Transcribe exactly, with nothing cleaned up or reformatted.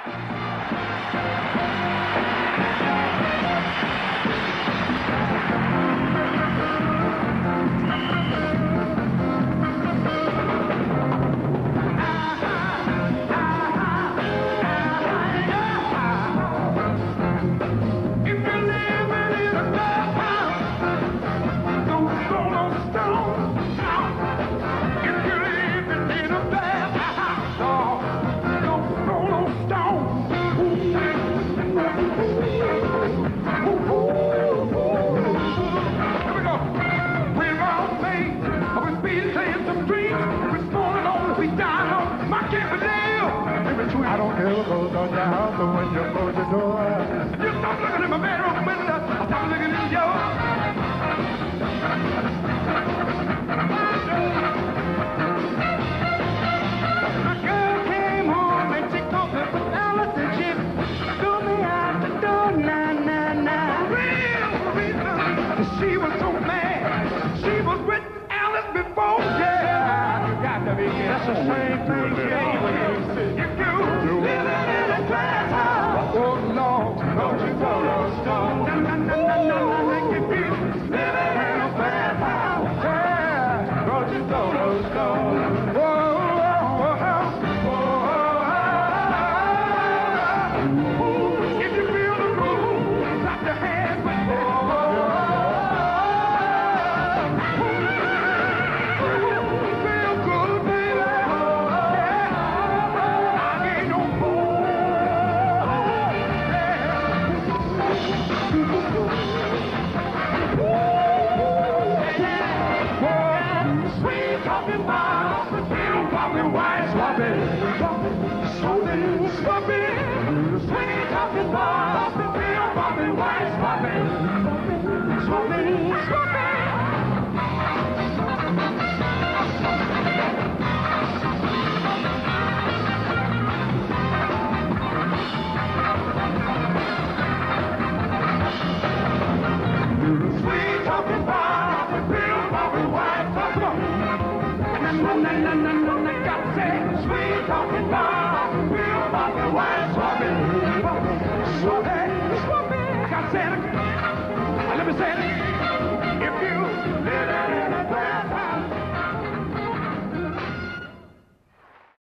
I don't care what goes on your house, but when you close your door, you stop looking in my bedroom window, I stop looking in yours. My girl came home and she called me for Alice and she threw me out the door, nah, nah, nah. Real reason, she was so mad. She was with Alice before, yeah. You got to be kidding. That's the same thing, yeah. You do. Living in a glass house. Oh, Lord, don't you go to stone. Na, na, na, na, na, na, you feel. Living in a glass house. Yeah, don't you go to stone. Whoa, whoa, whoa, whoa. If you feel the groove, clap your hands with me. Feel good, baby. Yeah, I ain't no fool. Sweet talking about the popping white swapping, swapping, swapping. Sweet talking about the popping white swapping, swapping, swapping. Sweet talking about the pill popping white swapping. Na na na na na na, got to say, sweet talking about the pill popping white swapping, swapping, swapping. Got to say it again.